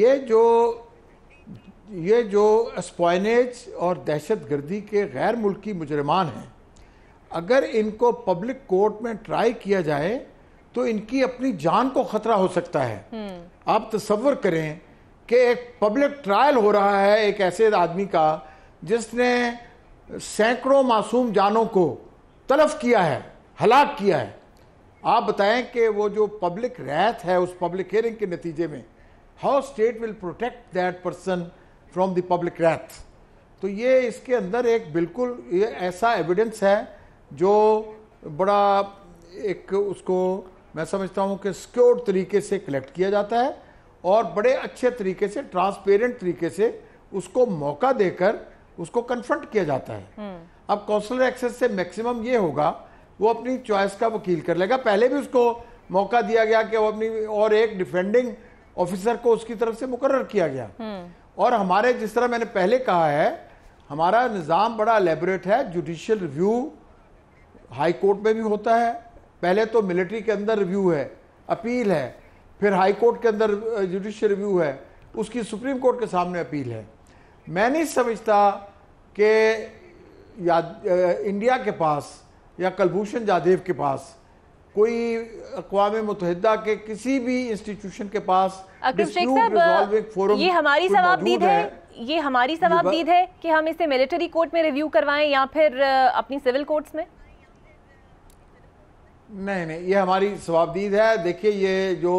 یہ جو اسپائنیج اور دہشت گردی کے غیر ملکی مجرمان ہیں، اگر ان کو پبلک کورٹ میں ٹرائی کیا جائے تو ان کی اپنی جان کو خطرہ ہو سکتا ہے. آپ تصور کریں کہ ایک پبلک ٹرائل ہو رہا ہے ایک ایسے آدمی کا جس نے سینکڑوں معصوم جانوں کو تلف کیا ہے، ہلاک کیا ہے. آپ بتائیں کہ وہ جو پبلک ریت ہے اس پبلک ہیئرنگ کے نتیجے میں how state will protect that person from the public threat. تو یہ اس کے اندر ایک بالکل یہ ایسا ایویڈنس ہے جو بڑا ایک اس کو میں سمجھتا ہوں کہ سیکیورڈ طریقے سے کلیکٹ کیا جاتا ہے اور بڑے اچھے طریقے سے ٹرانسپیرنٹ طریقے سے اس کو موقع دے کر اس کو کنفرنٹ کیا جاتا ہے. اب کونسلر ایکسیس سے میکسیمم یہ ہوگا وہ اپنی چوائس کا وکیل کر لے گا. پہلے بھی اس کو موقع دیا گیا کہ وہ اپنی اور ایک ڈیفینڈنگ آفیسر کو اس کی طرف سے مقرر کیا گیا. اور ہمارے جس طرح میں نے پہلے کہا ہے ہمارا نظام بڑا الیبوریٹ ہے. جوڈیشل ریویو ہائی کورٹ میں بھی ہوتا ہے. پہلے تو ملٹری کے اندر ریویو ہے، اپیل ہے، پھر ہائی کورٹ کے اندر جوڈیشل ریویو ہے، اس کی سپریم کورٹ کے سامنے اپیل ہے. میں نہیں سمجھتا کہ انڈیا کے پاس یا کلبھوشن جادیو کے پاس کوئی اقوام متحدہ کے کسی بھی انسٹیٹیوشن کے پاس یہ ہماری ثوابدید ہے، یہ ہماری ثوابدید ہے کہ ہم اسے ملٹری کورٹ میں ریویو کروائیں یا پھر اپنی سول کورٹس میں. نہیں یہ ہماری ثوابدید ہے. دیکھیے یہ جو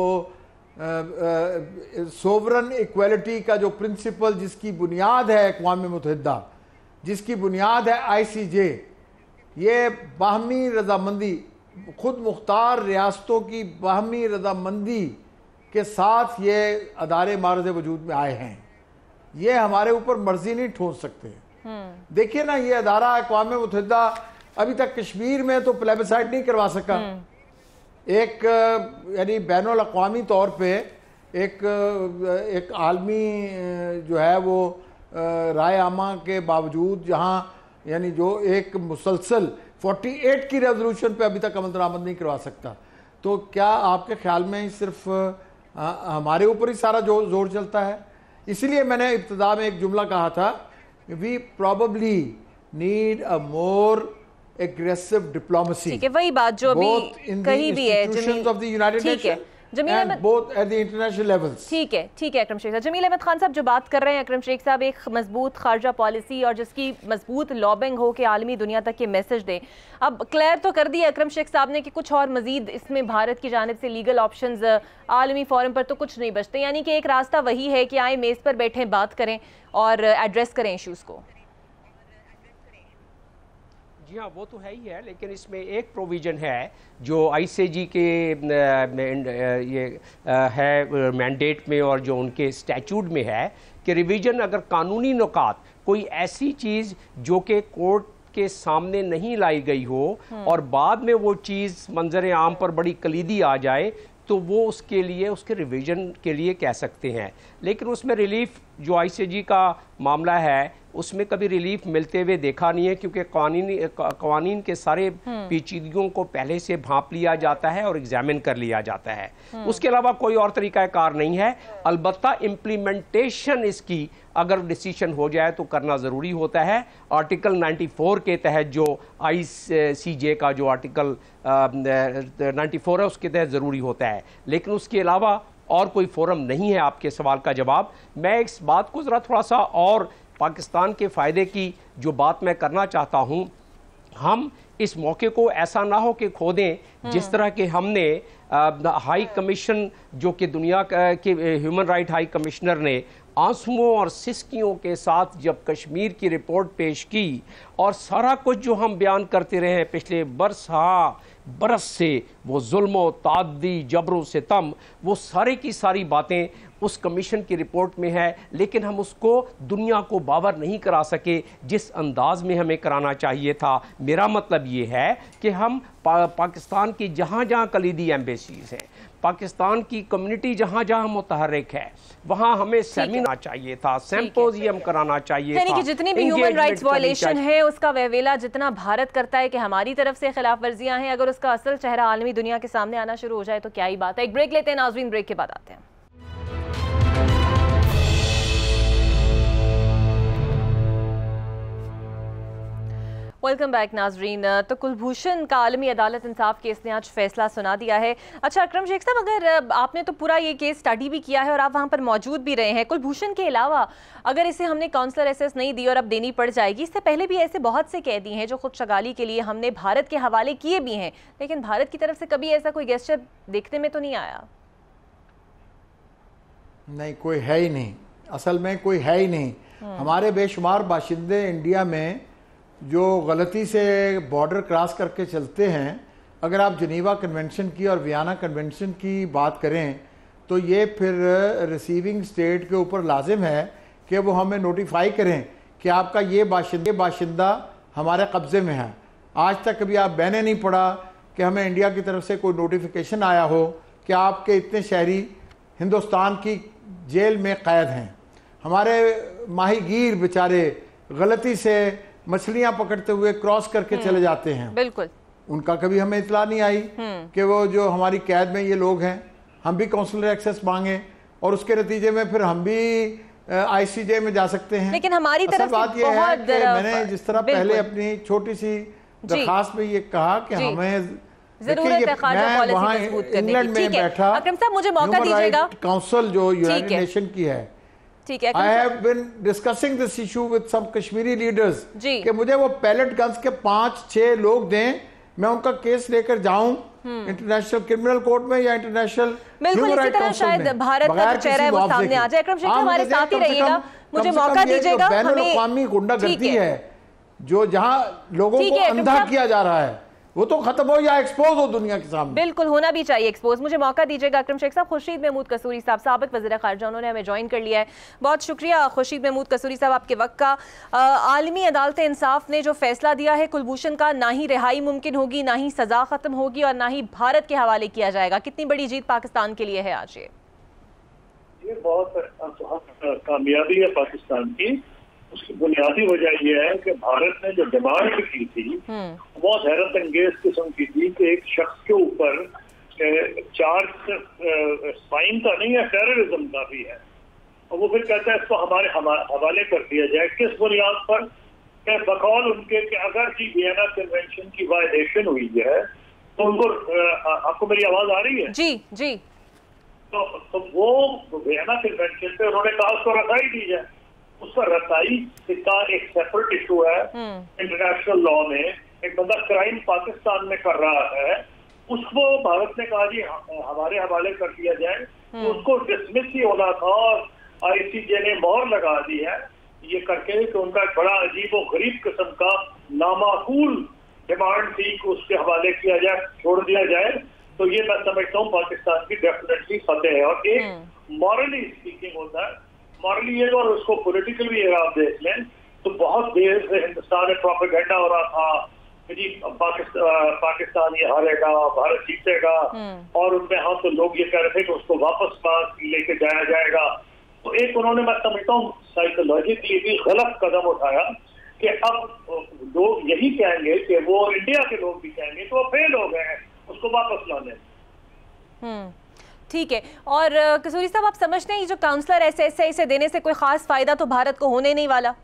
سوورن ایکویلٹی کا جو پرنسپل جس کی بنیاد ہے اقوام متحدہ، جس کی بنیاد ہے ICJ، یہ باہمی رضامندی، خود مختار ریاستوں کی باہمی رضامندی کے ساتھ یہ ادارے معرض وجود میں آئے ہیں. یہ ہمارے اوپر مرضی نہیں ٹھونس سکتے. دیکھیے نا یہ ادارہ اقوام متحدہ ابھی تک کشمیر میں تو پلیبسائٹ نہیں کروا سکا. ایک یعنی بین الاقوامی طور پہ ایک عالمی جو ہے وہ رائے عامہ کے باوجود جہاں یعنی جو ایک مسلسل 48 کی ریزولوشن پہ ابھی تک عمل درآمد نہیں کروا سکتا. تو کیا آپ کے خیال میں صرف ہمارے اوپر ہی سارا زور چلتا ہے؟ اسی لیے میں نے ابتدا میں ایک جملہ کہا تھا we probably need a more aggressive diplomacy. ٹھیک ہے، وہی بات جو ابھی کہی بھی ہے of the United Nations. Jameel and both at the international levels. ठीक है अकरम शेख साहब। जमील अहमद खान साहब जो बात कर रहे हैं अकरम शेख साहब, एक मजबूत खारजा पॉलिसी और जिसकी मजबूत लॉबिंग हो के आलमी दुनिया तक ये मैसेज दें। अब क्लियर तो कर दिया अकरम शेख साहब ने कि कुछ और मजीद इसमें भारत की जानिब से लीगल ऑप्शंस आलमी फोरम पर तो कुछ नहीं बचते, यानी कि एक रास्ता वही है कि आए मेज़ पर बैठें, बात करें और एड्रेस करें इश्यूज़ को। जी हाँ, वो तो है ही है, लेकिन इसमें एक प्रोविज़न है जो ICJ के ये है मैंडेट में और जो उनके स्टैट्यूट में है कि रिवीजन अगर कानूनी नुकात कोई ऐसी चीज़ जो कि कोर्ट के सामने नहीं लाई गई हो और बाद में वो चीज़ मंजर आम पर बड़ी कलीदी आ जाए तो वो उसके लिए उसके रिवीजन के लिए कह सकते हैं। लेकिन उसमें रिलीफ जो ICJ का मामला है उसमें कभी रिलीफ मिलते हुए देखा नहीं है, क्योंकि कवानीन के सारे पेचीदगियों को पहले से भांप लिया जाता है और एग्जामिन कर लिया जाता है। उसके अलावा कोई और तरीका कार नहीं है। अलबत्ता इम्प्लीमेंटेशन इसकी अगर डिसीजन हो जाए तो करना ज़रूरी होता है। आर्टिकल 94 के तहत जो ICJ का जो आर्टिकल 94 है उसके तहत ज़रूरी होता है, लेकिन उसके अलावा और कोई फोरम नहीं है। आपके सवाल का जवाब मैं इस बात को ज़रा थोड़ा सा और पाकिस्तान के फ़ायदे की जो बात मैं करना चाहता हूँ, हम इस मौके को ऐसा ना हो कि खो दें जिस तरह के हमने हाई कमीशन जो कि दुनिया के ह्यूमन राइट हाई कमिश्नर ने आंसुओं और सिसकियों के साथ जब कश्मीर की रिपोर्ट पेश की और सारा कुछ जो हम बयान करते रहे हैं पिछले बरस से, वो जुल्म तादी जबरो सितम, वो सारी की सारी बातें उस कमीशन की रिपोर्ट में है, लेकिन हम उसको दुनिया को बावर नहीं करा सके जिस अंदाज में हमें कराना चाहिए था। मेरा मतलब ये है कि हम पाकिस्तान की जहाँ जहाँ कलीदी एम्बेसीज हैं, पाकिस्तान की कम्युनिटी जहाँ जहाँ मुतहर्रिक है, वहाँ हमें सेमिनार चाहिए था, सिम्पोजियम कराना चाहिए था। कि जितनी भी ह्यूमन राइट्स वायलेशन है उसका वहवेला जितना भारत करता है कि हमारी तरफ से खिलाफ वर्जियां हैं, अगर उसका असल चेहरा आलमी दुनिया के सामने आना शुरू हो जाए तो क्या ही बात है। एक ब्रेक लेते हैं नाज़रीन, ब्रेक के बाद आते हैं। वेलकम बैक नाजरीन। तो कुलभूषण का आलमी अदालत इंसाफ केस ने आज फैसला सुना दिया है। अच्छा अकरम शेख साहब, अगर आपने तो पूरा ये केस स्टडी भी किया है और आप वहाँ पर मौजूद भी रहे हैं, कुलभूषण के अलावा अगर इसे हमने काउंसलर एसेस नहीं दी और अब देनी पड़ जाएगी, इससे पहले भी ऐसे बहुत से कैदी हैं जो खुद शगाली के लिए हमने भारत के हवाले किए भी हैं, लेकिन भारत की तरफ से कभी ऐसा कोई गेस्चर देखने में तो नहीं आया। नहीं, कोई है ही नहीं, असल में कोई है ही नहीं। हमारे बेशुमार बाशिंदे इंडिया में जो गलती से बॉर्डर क्रॉस करके चलते हैं, अगर आप जनीवा कन्वेंशन की और वियना कन्वेंशन की बात करें तो ये फिर रिसीविंग स्टेट के ऊपर लाजिम है कि वो हमें नोटिफाई करें कि आपका ये बाशिंदा हमारे कब्ज़े में है। आज तक कभी आप बहने नहीं पड़ा कि हमें इंडिया की तरफ से कोई नोटिफिकेशन आया हो कि आपके इतने शहरी हिंदुस्तान की जेल में कैद हैं। हमारे माहीगीर बेचारे गलती से मछलियां पकड़ते हुए क्रॉस करके चले जाते हैं, बिल्कुल उनका कभी हमें इतला नहीं आई कि वो जो हमारी कैद में ये लोग हैं, हम भी काउंसलर एक्सेस मांगे और उसके नतीजे में फिर हम भी ICJ में जा सकते हैं। लेकिन हमारी तरफ बात यह है कि मैंने जिस तरह पहले अपनी छोटी सी दरखास्त में ये कहा कि हमें जरूरत है खारजा पॉलिसी मजबूत करने की। ठीक है अकरम साहब, मुझे मौका दीजिएगा। काउंसिल जो यूनाइटेड नेशन की है, ठीक है, I have been discussing this issue with some Kashmiri leaders कि मुझे वो पैलेट गन्स के 5-6 लोग दें, मैं उनका केस लेकर जाऊं इंटरनेशनल क्रिमिनल कोर्ट में या इंटरनेशनल ह्यूमन राइट काउंसिल में। शायद भारत का जो चेहरा है वो सामने आ जाए। अकरम शेख हमारे साथ ही रहिएगा, मुझे मौका दीजिएगा। बैनुल-अक़वामी गुंडागर्दी है जो जहां लोगों को अंधा किया जा रहा है, वो तो खत्म हो या एक्सपोज हो दुनिया के सामने। बिल्कुल होना भी चाहिए एक्सपोज। मुझे मौका दीजिएगा अकरम शेख साहब। खुर्शीद महमूद कसूरी साहब, साबिक वज़ीर ख़ारजा, उन्होंने हमें ज्वाइन कर लिया है। बहुत शुक्रिया खुर्शीद महमूद कसूरी साहब आपके वक्त का। आलमी अदालत इंसाफ ने जो फैसला दिया है कुलभूषण का, ना ही रिहाई मुमकिन होगी, ना ही सज़ा ख़त्म होगी और ना ही भारत के हवाले किया जाएगा। कितनी बड़ी जीत पाकिस्तान के लिए है आज ये बहुत कामयाबी है पाकिस्तान की। उसकी बुनियादी वजह यह है कि भारत ने जो डिमांड की थी बहुत हैरत अंगेज किस्म की थी कि एक शख्स के ऊपर चार्ज साइन का नहीं है, टेररिज्म का भी है, और वो फिर कहता है इसको हमारे हवाले कर दिया जाए। किस बुनियाद पर? बकौल उनके कि अगर जी वियना कन्वेंशन की वायलेशन हुई है तो उनको, आपको मेरी आवाज आ रही है? जी जी। तो वो वियना कन्वेंशन पे उन्होंने कहा उसको रसाई दी जाए। उस पर रसाई का एक सेपरेट इशू है इंटरनेशनल लॉ में। एक बंदा क्राइम पाकिस्तान में कर रहा है, उसको भारत ने कहा जी हमारे हवाले कर दिया जाए, तो उसको डिसमिस ही होना था और ICJ ने मोहर लगा दी है ये करके कि उनका एक बड़ा अजीब और गरीब किस्म का नामाकूल डिमांड थी कि उसके हवाले किया जाए, छोड़ दिया जाए। तो ये मैं समझता हूँ पाकिस्तान की डेफिनेटली फतेह है। और एक मॉरली स्पीकिंग होता है, मॉरली ये और उसको पॉलिटिकल भी अगर आप देख लें तो बहुत देर से हिंदुस्तान में प्रोपेगेंडा हो रहा था जी पाकिस्तान ये हारेगा, भारत जीतेगा, और उनमें हाँ तो लोग ये कह रहे थे कि उसको वापस पास लेके जाया जाएगा। तो एक उन्होंने मैं समझता हूँ साइकोलॉजिकली भी गलत कदम उठाया कि अब लोग यही कहेंगे कि वो इंडिया के लोग भी कहेंगे तो वो फेल हो गए हैं उसको वापस लाने। ठीक है। और कसूरी साहब आप समझते हैं ये जो काउंसलर ऐसे इसे देने से कोई खास फायदा तो भारत को होने नहीं वाला?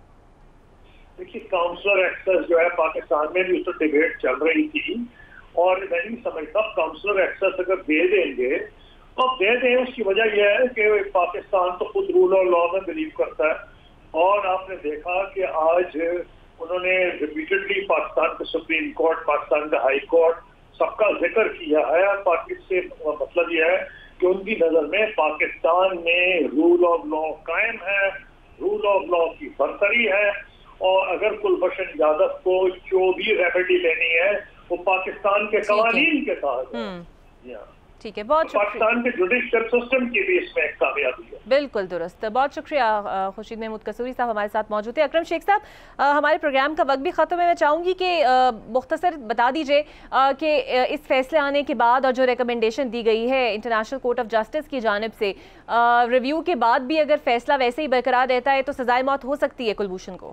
देखिए काउंसलर एक्सेस जो है पाकिस्तान में भी उस पर डिबेट चल रही थी और मैं नहीं समझता काउंसलर एक्सेस अगर दे देंगे तो अब दे दें। उसकी वजह यह है कि पाकिस्तान तो खुद रूल और लॉ में बिलीव करता है और आपने देखा कि आज उन्होंने रिपीटेडली पाकिस्तान के सुप्रीम कोर्ट, पाकिस्तान का हाई कोर्ट सबका जिक्र किया है। इससे मतलब यह है कि उनकी नजर में पाकिस्तान में रूल ऑफ लॉ कायम है, रूल ऑफ लॉ की बरतरी है और अगर कुलभूषण यादव को जो भी रेमेडी लेनी है वो पाकिस्तान के कवानीन के तहत। ठीक है, बहुत पाकिस्तान के जुडिशियल सिस्टम की भी इसमें एक कामयाबी है। बिल्कुल दुरुस्त, बहुत शुक्रिया खुर्शीद महमूद कसूरी साहब हमारे साथ मौजूद थे। अकरम शेख साहब, हमारे प्रोग्राम का वक्त भी ख़त्म है, मैं चाहूँगी कि मुख्तसर बता दीजिए कि इस फैसले आने के बाद और जो रिकमेंडेशन दी गई है इंटरनेशनल कोर्ट ऑफ जस्टिस की जानिब से, रिव्यू के बाद भी अगर फैसला वैसे ही बरकरार रहता है तो सजाए मौत हो सकती है कुलभूषण को?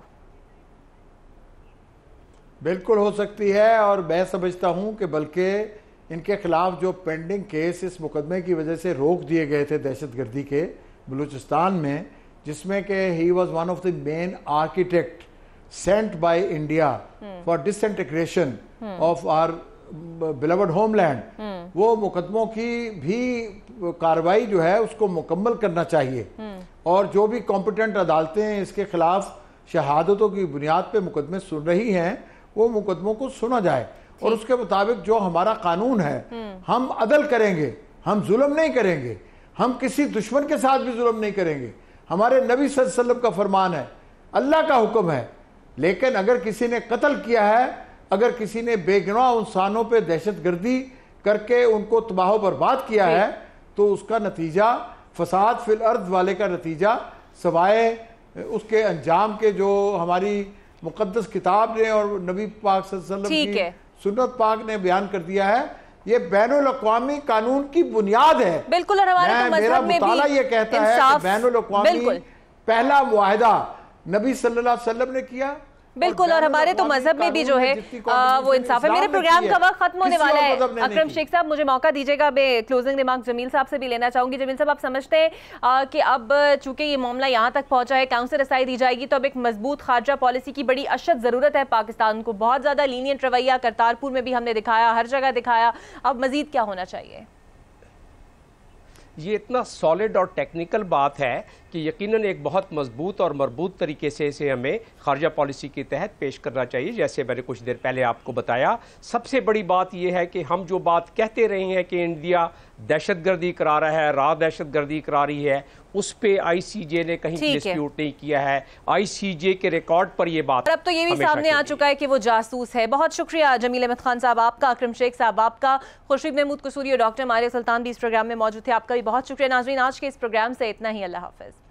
बिल्कुल हो सकती है और मैं समझता हूँ कि बल्कि इनके खिलाफ जो पेंडिंग केस इस मुकदमे की वजह से रोक दिए गए थे दहशतगर्दी के बलूचिस्तान में, जिसमें कि he was one of the main architect sent by India for disintegration of our beloved homeland, वो मुकदमों की भी कार्रवाई जो है उसको मुकम्मल करना चाहिए और जो भी कॉम्पिटेंट अदालतें इसके खिलाफ शहादतों की बुनियाद पे मुकदमे सुन रही हैं वो मुकदमों को सुना जाए और उसके मुताबिक जो हमारा कानून है हम अदल करेंगे, हम जुल्म नहीं करेंगे, हम किसी दुश्मन के साथ भी जुल्म नहीं करेंगे। हमारे नबी सल्लल्लाहु अलैहि वसल्लम का फरमान है, अल्लाह का हुक्म है। लेकिन अगर किसी ने कत्ल किया है, अगर किसी ने बेगुनाह इंसानों पे दहशतगर्दी करके उनको तबाह बर्बाद किया है तो उसका नतीजा फसाद फिल अर्द वाले का नतीजा सवाए उसके अंजाम के जो हमारी मुकद्दस किताब ने और नबी पाक सल्लल्लाहु अलैहि वसल्लम की सुन्नत पाक ने बयान कर दिया है, ये बैनुल अक़वामी कानून की बुनियाद है। बिल्कुल, और हमारे तो मेरा मुताला ये कहता है कि बैनुल अक़वामी पहला मुआहदा नबी सल्लल्लाहु अलैहि वसल्लम ने किया। बिल्कुल, और हमारे तो मजहब में भी जो है वो इंसाफ है। मेरे प्रोग्राम का वक्त खत्म होने वाला है। अकरम शेख साहब मुझे मौका दीजिएगा, मैं क्लोजिंग रिमार्क जमील साहब से भी लेना चाहूंगी। जमील साहब, आप समझते हैं कि अब चूंकि ये मामला यहाँ तक पहुंचा है, काउंसिल रसाई दी जाएगी तो अब एक मजबूत खारजा पॉलिसी की बड़ी अशद जरूरत है पाकिस्तान को? बहुत ज्यादा लीनियंट रवैया करतारपुर में भी हमने दिखाया, हर जगह दिखाया, अब मजीद क्या होना चाहिए? ये इतना सॉलिड और टेक्निकल बात है कि यकीनन एक बहुत मजबूत और मरबूत तरीके से इसे हमें खारजा पॉलिसी के तहत पेश करना चाहिए। जैसे मैंने कुछ देर पहले आपको बताया, सबसे बड़ी बात यह है कि हम जो बात कहते रहे हैं कि इंडिया दहशतगर्दी करा रहा है, राह दहशतगर्दी करा रही है, उस पे ICJ ने कहीं डिस्प्यूट नहीं किया है। ICJ के रिकॉर्ड पर यह बात अब तो ये भी सामने आ चुका है कि वो जासूस है। बहुत शुक्रिया जमील अहमद खान साहब आपका, अकरम शेख साहब आपका, खुर्शीद महमूद कसूरी और डॉक्टर मारिया सुल्तान भी इस प्रोग्राम में मौजूद थे, आपका भी बहुत शुक्रिया। नाज़रीन, आज के इस प्रोग्राम से इतना ही, अल्लाह हाफ़िज़।